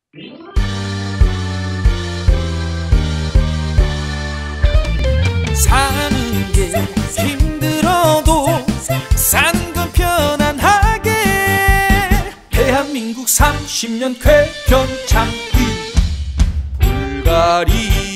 사는 게 힘들어도 사는 건 편안하게. 대한민국 30년 쾌변 창기 불가리